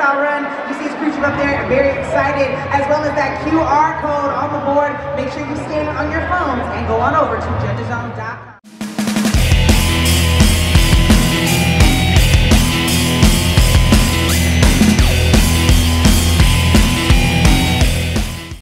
freestyle run. You see his crew chief up there, very excited, as well as that QR code on the board. Make sure you scan it on your phones and go on over to judgezone.com.